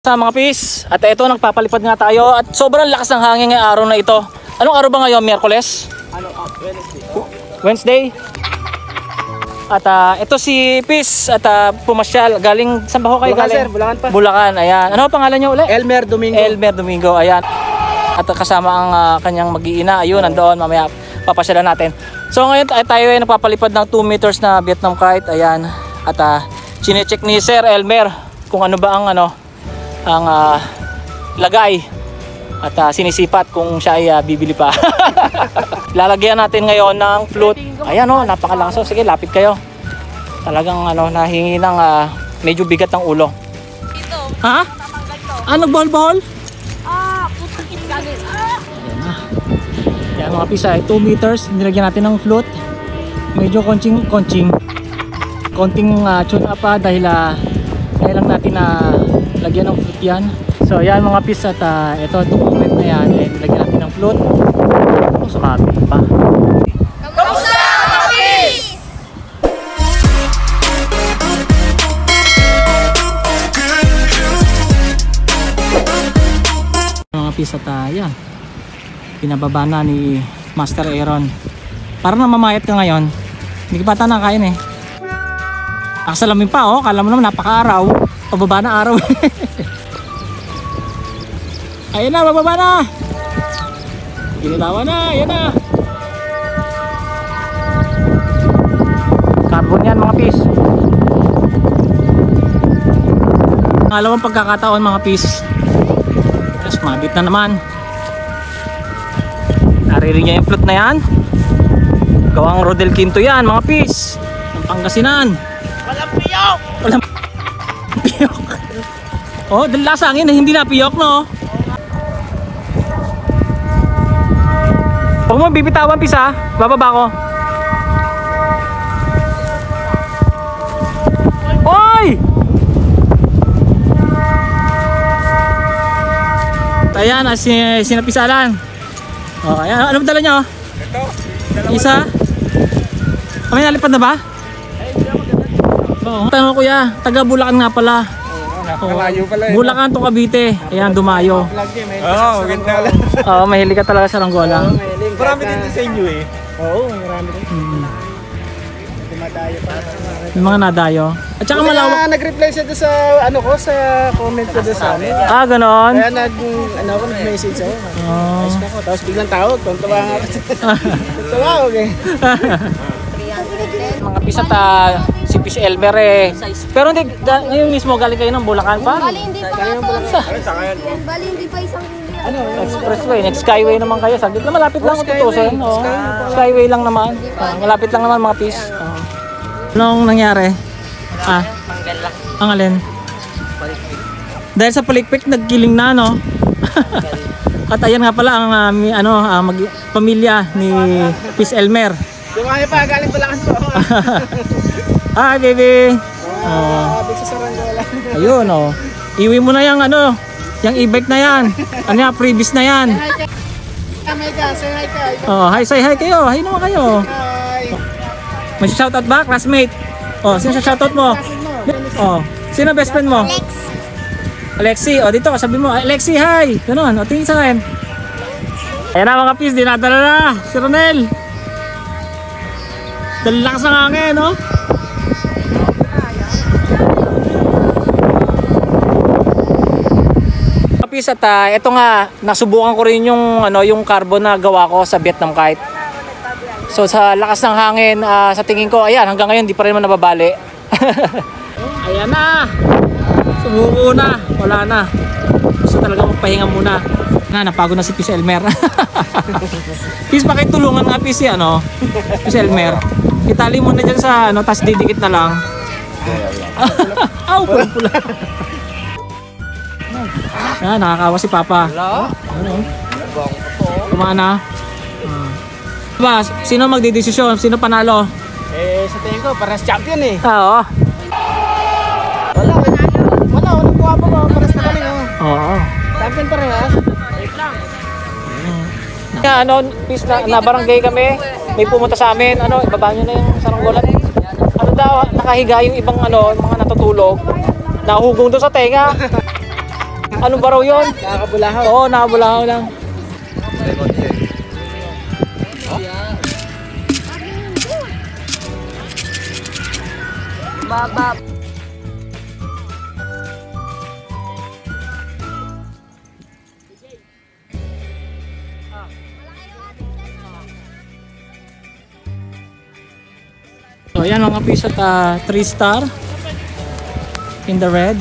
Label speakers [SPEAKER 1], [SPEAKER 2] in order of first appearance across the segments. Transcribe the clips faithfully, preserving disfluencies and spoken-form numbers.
[SPEAKER 1] Sa mga pis, at ito nagpapalipad nga tayo at sobrang lakas ng hangin ngayong araw na ito. Anong araw ba ngayon? Miyerkules?
[SPEAKER 2] Ano, uh, Wednesday.
[SPEAKER 1] Wednesday? At uh, ito si Pis at uh, pumasyal galing, saan ba ho kayo
[SPEAKER 2] Bulacan,
[SPEAKER 1] galing?
[SPEAKER 2] sir, Bulacan pa.
[SPEAKER 1] Bulacan, ayan. Ano pangalan niyo ulit?
[SPEAKER 2] Elmer Domingo.
[SPEAKER 1] Elmer Domingo, ayan. At uh, kasama ang uh, kanyang mag-iina, ayun, nandoon, mamaya papasyalan natin. So ngayon ay tayo ay nagpapalipad ng two meters na Vietnam kite, ayan. At uh, chinecheck ni Sir Elmer kung ano ba ang ano, ang uh, lagay at uh, sinisipat kung siya ay uh, bibili pa. Lalagyan natin ngayon ng flute. Ayan o, oh, napakalakas. Sige, lapit kayo. Talagang ano, nahingi ng uh, medyo bigat ng ulo.
[SPEAKER 3] Dito.
[SPEAKER 1] Ha? Ah, nagbahol-bahol?
[SPEAKER 3] Ah, putakit galing. Ah!
[SPEAKER 1] Ayan na. Ayan mga pisa, two meters. Nilagyan natin ng flute. Medyo konching, konching. Konting uh, tune up pa dahil uh, dahil lang natin na uh, lagyan ng flute yan. So ayan mga pis at uh, ito itong moment na yan eh, lagyan natin ng flute. Oh, sumabi pa.
[SPEAKER 3] Kamusta mga pis?
[SPEAKER 1] Mga pis at uh, yan, pinababa na ni Master Aaron. Parang namamayat ka ngayon. Hindi ka pa nakain eh. Nakasalamin pa oh, kala mo naman napaka-araw. Pababa na araw. Ayan na, bababa na. Ginilawan na, ayan na. Carbon yan mga pis. Pangalawang pagkakataon mga pis. Tapos mabit na naman. Naririnig niya yung flute na yan. Gawang Rodel Quinto yan mga pis. Ng Pangasinan.
[SPEAKER 2] Walang piyok!
[SPEAKER 1] Walang piyok. Oh, dahil lasangin na hindi na piyok no. Huwag mo bibitawan pisa, bababa ko. Oy! Ayan, sin sinapisalan. Oh, ayan, ano dala nyo?
[SPEAKER 2] Ito,
[SPEAKER 1] Isa? Kami nalipad na ba? Oo. Tanong kuya, taga Bulacan nga pala.
[SPEAKER 2] napakalayo pala eh.
[SPEAKER 1] Bulacan to Cavite. Ayan, dumayo.
[SPEAKER 2] Oo, ganda lang.
[SPEAKER 1] Oo, mahilig ka talaga sa ranggola.
[SPEAKER 2] Marami din sa inyo eh. Oo, marami din.
[SPEAKER 1] Hmm.
[SPEAKER 2] Dumadayo pa.
[SPEAKER 1] Yung mga nadayo. At saka malawak.
[SPEAKER 2] Kaya nag-reply siya doon sa ano ko, sa comment ko doon sa amin.
[SPEAKER 1] Ah, ganon.
[SPEAKER 2] Kaya nag, ano ako, nag-message ako.
[SPEAKER 1] Oh.
[SPEAKER 2] Ayos na ako, tapos biglang tawag. Tuntawa nga ako. Tuntawa ako eh.
[SPEAKER 1] Mga pisata, si Pis Elmer eh. Pero hindi, ga- ngayon mismo galing kayo ng Bulacan pa?
[SPEAKER 3] Bali, hindi pa nga to. Bali, hindi pa isang
[SPEAKER 2] Ano?
[SPEAKER 1] Expressway, next skyway naman kayo. Saglit na malapit lang kung tutusin. Oh, skyway lang naman. Oh, malapit lang naman mga Pis. Oh. Anong nangyari? Ah, ang alin? Dahil sa palikpik, nagkiling na, no? At ayan nga pala ang uh, mi- ano, uh, mag- pamilya ni Pis Elmer.
[SPEAKER 2] Dumayo pa, galing Bulacan po.
[SPEAKER 1] Hi, baby! Oh.
[SPEAKER 2] Sabi sa Saranggola.
[SPEAKER 1] Ayun, oh. Iwi mo na yung ano, yung e-bike na yan. Ano yan, previous na yan.
[SPEAKER 2] Oh my God, say hi ka.
[SPEAKER 1] Oh, hi, say hi kayo. Hi naman kayo.
[SPEAKER 2] Hi.
[SPEAKER 1] May shoutout ba, classmate? Oh, sino sa shoutout mo? Oh, sino best friend mo?
[SPEAKER 3] Alex.
[SPEAKER 1] Alexi. Oh, dito, sabi mo, Alexi, hi. Ganun, o, tingin sa akin. Ayan na mga pis, dinadala na. Si Ronel. Dalakas ng hangin, no? Pis, at uh, ito nga, nasubukan ko rin yung, ano, yung carbon na gawa ko sa Vietnam kite. So sa lakas ng hangin, uh, sa tingin ko, ayan, hanggang ngayon di pa rin naman nababali. Ayan na! Sumuko na, wala na. Gusto talaga magpahinga muna. Na, napagod na si Pis Elmer. Pis, pakitulungan nga Pis, ano? Pis Elmer. Itali mo na dyan sa, ano, tas didikit na lang. Aw, pula-pula. Ah, nakakawa si Papa. Ano? Kumaan na. Ba, sino magdidesisyon? Sino panalo?
[SPEAKER 2] Eh, sa tingin ko, parang champion eh.
[SPEAKER 1] Ah, oo.
[SPEAKER 2] Wala, wala, wala po ako, parang na galing oh.
[SPEAKER 1] Oo.
[SPEAKER 2] Champion pa rin ha.
[SPEAKER 1] Kaya ano, Pis, na, na barangay kami. May pumunta sa amin. Ano, ibaba nyo na yung saranggolan. Ano daw, nakahiga yung ibang ano, mga natutulog. Nahugong doon sa tenga. Ano ba raw yun?
[SPEAKER 2] Nakakabulahaw.
[SPEAKER 1] Oo, nakabulahaw lang.
[SPEAKER 3] Baba.
[SPEAKER 1] So ayan mga piso at three star in the red.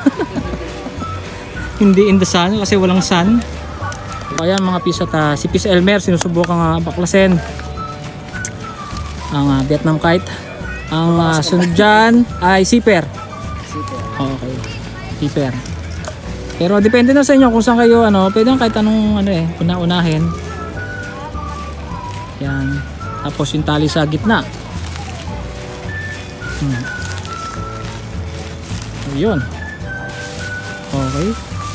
[SPEAKER 1] Hindi in the sun kasi walang sun. So ayan mga piso at si Peace Elmer sinusubukan nga baklasin ang uh, Vietnam kite. Ang uh, sunod dyan ay zipper. Okay, zipper. Pero depende na sa inyo kung saan kayo ano, pwede kahit anong ano eh, una-unahin. Yan. Tapos yung tali sa gitna. Hmm. Yun. Okay.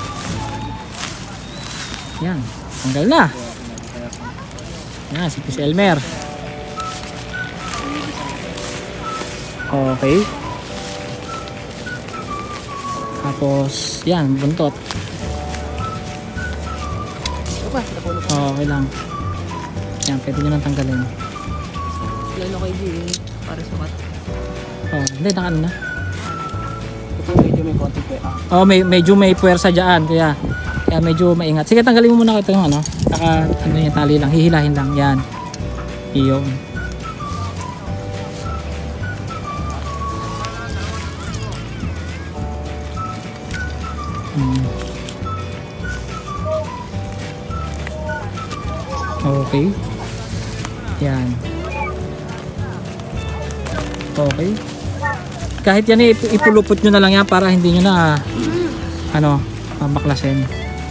[SPEAKER 1] Yan. Tanggal na. Yan, si Peace Elmer. Okay. Tapos, yan, buntot. Okay lang. Yan, pwede nyo nang tanggalin.
[SPEAKER 3] Lalo kay G, para sukat.
[SPEAKER 1] Oh, hindi, naka ano na.
[SPEAKER 2] Ito medyo may konti pa. Ah.
[SPEAKER 1] Oh, may medyo may puwersa diyan, kaya kaya medyo maingat. Sige, tanggalin mo muna ito yung ano, naka ano yung tali lang, hihilahin lang 'yan. Iyon. Hmm. Okay. Yan. Okay. Kahit yan ip ipulupot nyo na lang yan para hindi nyo na ano, mabaklasin.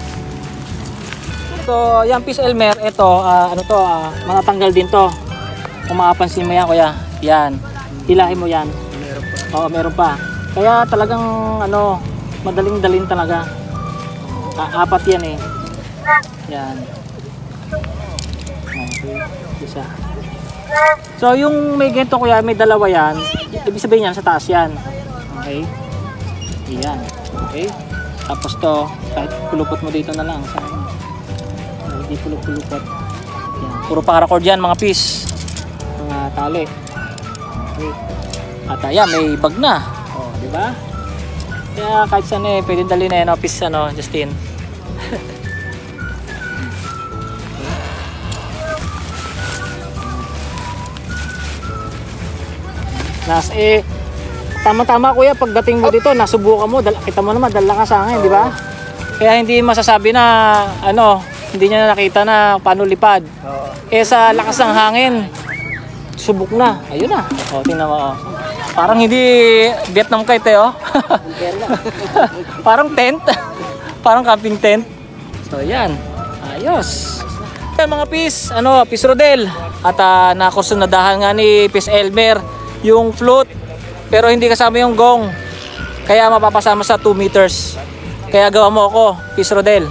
[SPEAKER 1] So, yan Peace Elmer, ito, uh, ano to, uh, matatanggal din to. Kung makapansin mo yan, kuya, yan. Hilahin mo yan.
[SPEAKER 2] Meron pa.
[SPEAKER 1] Oo, meron pa. Kaya talagang, ano, madaling-dalin talaga. Uh, apat yan eh. Yan. Okay, isa. So, yung may ganito kuya, may dalawa yan. Ibig sabihin yan, sa taas yan. Okay. Yan. Okay. Tapos to, kahit pulupot mo dito na lang. Sa hindi pulupot. Yan. Puro paracord yan mga piece. Mga tali. Okay. At ayan, may bag na. O, di ba? Kaya kahit saan eh, pwedeng dalhin na yan, piece, ano, Justin. Nas eh tama-tama kuya pagdating mo dito nasubukan mo dal kita mo naman dala ka sa akin, di ba? Kaya hindi masasabi na ano, hindi niya nakita na paano lipad.
[SPEAKER 2] Oo.
[SPEAKER 1] Eh sa lakas ng hangin subok na. Ayun na. Oh, tingnan mo oh. Parang hindi Vietnam kite eh oh. Parang tent. Parang camping tent. So yan. Ayos. Yan mga Peace, ano, Peace Rodel. At uh, nakusunadahan nga ni Peace Elmer yung float pero hindi kasama yung gong, kaya mapapasama sa two meters, kaya gawa mo ako Peace Rodel.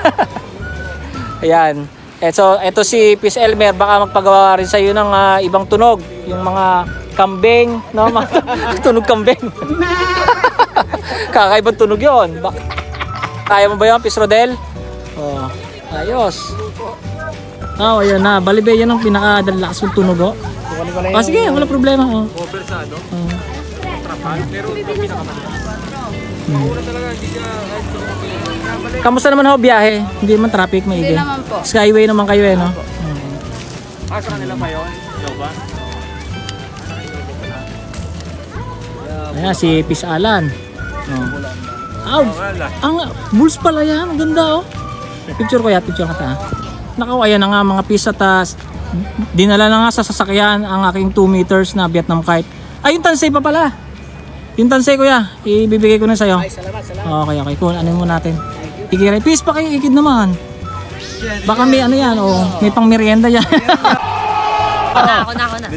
[SPEAKER 1] Ayan, so eto si Peace Elmer, baka magpagawa rin sa iyo ng uh, ibang tunog, yung mga kambing, no? Tunog kambing. Kakaibang tunog yun. Kaya mo ba yun Peace Rodel? Oh, ayos. Oh, ayan na, balibe yan ang pinakadalakas yung tunog oh. Ah, sige, wala problema. Oh.
[SPEAKER 2] Over sa ano?
[SPEAKER 1] Oh.
[SPEAKER 2] Trapal, pero ito pinakamali.
[SPEAKER 1] Hmm.
[SPEAKER 2] Una talaga hindi niya kahit
[SPEAKER 1] Kamusta naman ho biyahe? Hindi naman traffic maigi.
[SPEAKER 3] Hindi naman po.
[SPEAKER 1] Skyway naman kayo eh, no?
[SPEAKER 2] Ah, sa kanila pa yun? Jowa?
[SPEAKER 1] Ayan, si Peace Alan. Oh. Aw, ang bulls pala yan. Ang ganda oh. Picture ko ya, picture ka ta. Nakaw, ayan na nga mga Peace at uh, dinala na nga sa sasakyan ang aking two meters na Vietnam kite. Ay, yung tansay pa pala. Yung tansay kuya, ibibigay ko na sa'yo.
[SPEAKER 2] Ay, salamat, salamat.
[SPEAKER 1] Okay, okay. Cool. Ano mo natin? Ikiray. Peace pa kayo, ikid naman. Baka may ano yan, oh, may pang merienda yan.
[SPEAKER 3] Ako na, ako na, ako na.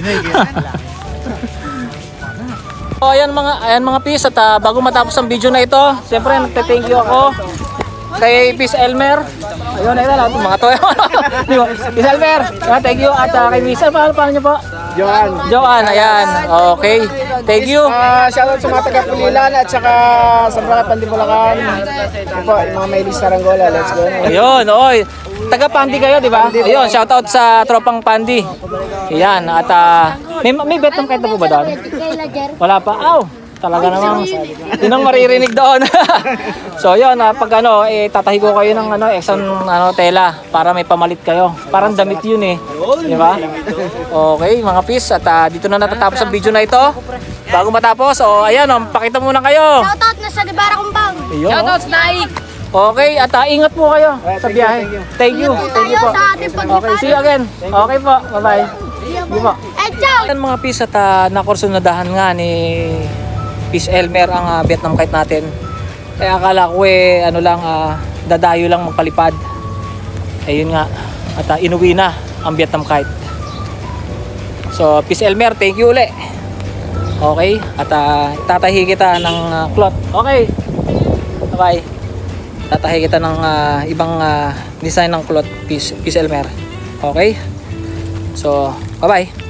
[SPEAKER 1] So, ayan mga, ayan mga Peace at uh, bago matapos ang video na ito, siyempre nagte-thank you ako kay Peace Elmer. Ayun, ayun na lang, mga to. Peace Elmer, thank you at uh, kay Miss, paano, paano nyo po?
[SPEAKER 2] Johan.
[SPEAKER 1] Joan, ayan. Okay. Thank you.
[SPEAKER 2] Ah, shoutout sa mga taga Pulilan at saka sa mga Pandibulacan. Yun po, yung mga may lista Ranggola. Let's go.
[SPEAKER 1] Ayun, oy. Taga Pandi kayo, di ba? Ayun, shoutout sa tropang Pandi. Ayan, at ah, may, may bet ng kahit na po ba doon? Wala pa. Aw, talaga namang yun ang maririnig doon. So yun, ah, pag ano, eh, tatahigo kayo ng ano, exon ano, tela para may pamalit kayo. Parang damit yun eh. Di ba? Okay, mga pis. At ah, dito na natatapos ang video na ito. Bago matapos, oh, ayan, oh, pakita muna kayo.
[SPEAKER 4] Shoutout na sa Libara Kumpang.
[SPEAKER 1] Ayun, oh.
[SPEAKER 3] Shoutouts, Nai!
[SPEAKER 1] Okay, at uh, ingat po kayo sa biyahe. Thank you. Thank you po.
[SPEAKER 4] Sa ating
[SPEAKER 1] Okay, see you again. Okay po. Bye-bye. Sige po.
[SPEAKER 4] Eh, ciao!
[SPEAKER 1] Yan mga pis at uh, nakursunadahan nga ni Pis Elmer ang uh, Vietnam kite natin. Kaya akala ko eh ano lang uh, dadayo lang magpalipad. Ayun nga. At uh, inuwi na ang Vietnam kite. So Pis Elmer, thank you uli. Okay, at uh, tatahi kita ng uh, cloth. Okay. Bye-bye. Tatahi kita ng uh, ibang uh, design ng cloth, Pis, Pis Elmer. Okay? So, bye-bye.